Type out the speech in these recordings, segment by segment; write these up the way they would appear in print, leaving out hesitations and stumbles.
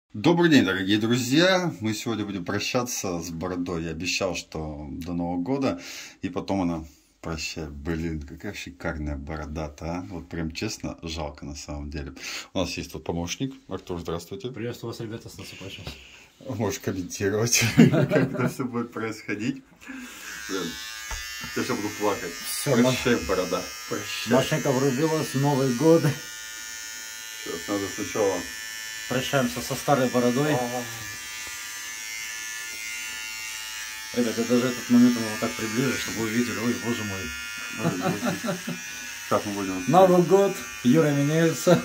Добрый день, дорогие друзья! Мы сегодня будем прощаться с бородой. Я обещал, что до Нового года, и потом она прощает. Блин, какая шикарная борода-то, а? Вот прям честно, жалко на самом деле. У нас есть тут помощник. Артур, здравствуйте. Приветствую вас, ребята, с наступающим. Можешь комментировать, как это все будет происходить. Блин, я сейчас буду плакать. Прощай, борода. Прощай. Машинка врубилась, Новый год. Сейчас надо сначала... Прощаемся со старой бородой. Ребята, даже этот момент мы вот так приближу, чтобы вы увидели. Ой, боже мой. Как мы будем? Новый год, Юра меняется.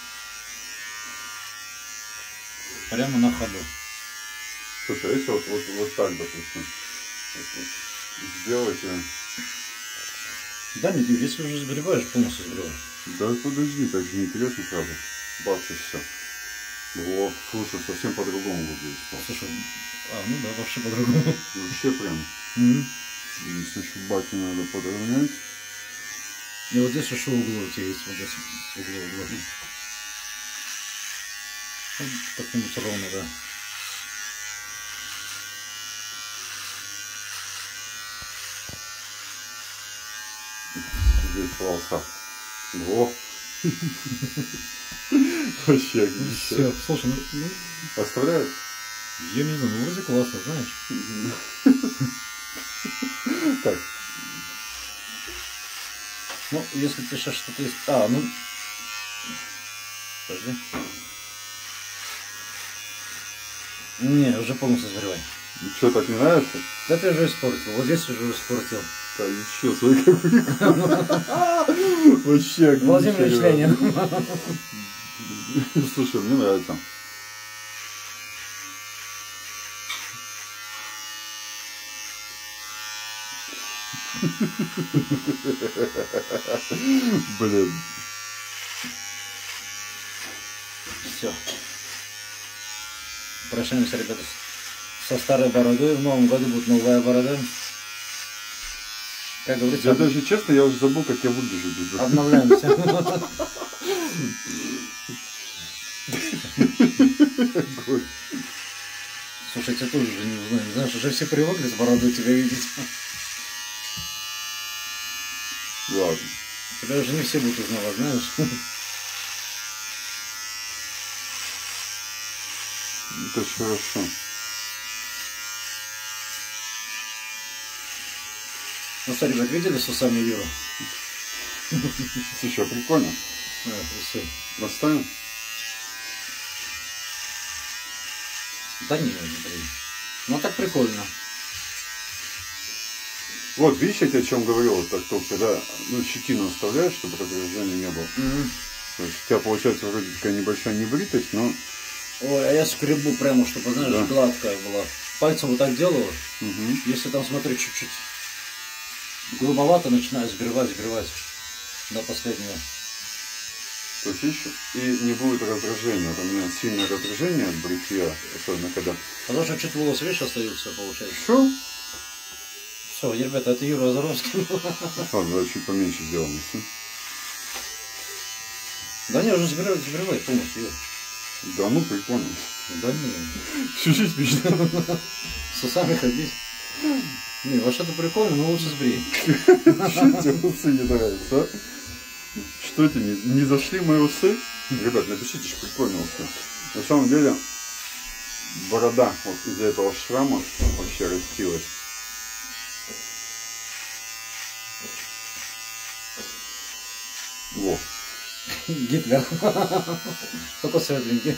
Прямо на ходу. Слушай, а если вот так, допустим, сделать... Да, нет, если уже сгребаешь, полностью сгребаешь. Да подожди, так же неинтересно сразу. Бац, и все. О, слушай, совсем по-другому выглядит. Слушай, ну да, вообще по-другому. Вообще прям. Здесь еще баки надо подровнять. И вот здесь еще углы у тебя есть, вот здесь углы. Вот как-нибудь ровно, да. Здесь волоса. Во! Вообще отлично. Все, слушай, ну... Оставляют? Я не знаю, ну вроде классно, знаешь. Так. Ну, если ты сейчас что-то есть... ну... Подожди. Не, уже полностью сгоревай. Что, так не нравится? Да ты уже испортил, вот здесь уже испортил. Да ничего, смотри, как вообще Владимир Ильич Ленин. Слушай, мне нравится. Блин. Все. Прощаемся, ребята, со старой бородой. В новом году будет новая борода. Как говорится, я даже честно, я уже забыл, как я выгляжу без бороды. Обновляемся. Слушай, я тоже уже не знаю. Знаешь, уже все привыкли с бородой тебя видеть. Ладно. Тебя уже не все будут узнавать, знаешь. Это ж хорошо. Ну что, ребят, видели с усами Юру? Слушай, прикольно. Да, усы. Оставим? Да не, блин. Ну так прикольно. Вот, видишь, я тебе о чем говорил, вот так только, когда щетину оставляешь, чтобы разрежения не было. То есть у тебя получается вроде такая небольшая небритость, но... Ой, а я скребу прямо, чтобы, знаешь, да, гладкая была. Пальцем вот так делаю. Если там, смотри, чуть-чуть грубовато, начинаю сгребать до последнего. То есть, видишь, и не будет раздражения. Вот у меня сильное раздражение от бритья, особенно когда... Потому что чуть волосы, видишь, остаются, получается. Что? Все, ребята, это Юра Озоровский. Ладно, давай чуть поменьше сделаем. Да не, уже сгребай полностью. Да ну, прикольно. Да не. Всю жизнь мечтал. С усами ходить. Не, вообще-то прикольно, но лучше сбрей. Что тебе усы не нравятся, а? Что тебе, не зашли мои усы? Ребят, напишите, что прикольно усы. На самом деле, борода вот из-за этого шрама вообще растилась. Во. Гитлер. Только светленький.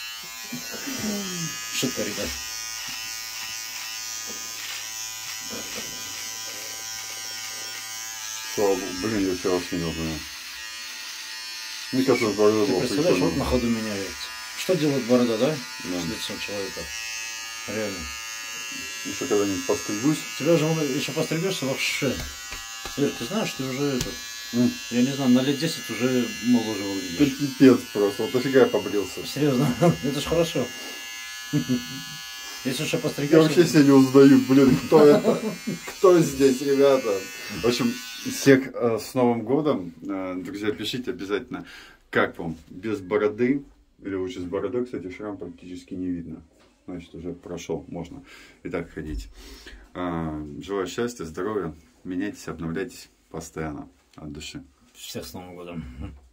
Шутка, ребят. Слава богу, блин, я вчера не знаю. Мне кажется, борода была представляешь, прикольная. вот на ходу меняется. Что делает борода, да? Да. С лицом человека. Реально. Еще когда-нибудь постригусь. Тебя уже еще постригешься вообще. Ир, ты знаешь, ты уже этот... Я не знаю, на лет 10 уже моложе выглядишь. Ты пипец просто, вот нафига я побрился. Серьезно, это ж хорошо. Если еще постригешься... Я вообще себя не узнаю, блин, кто это? Кто здесь, ребята? В общем, всех с Новым годом. Друзья, пишите обязательно, как вам без бороды. Или лучше с бородой, кстати, шрам практически не видно. Значит, уже прошел, можно и так ходить. Желаю счастья, здоровья. Меняйтесь, обновляйтесь постоянно от души. Всех с Новым годом.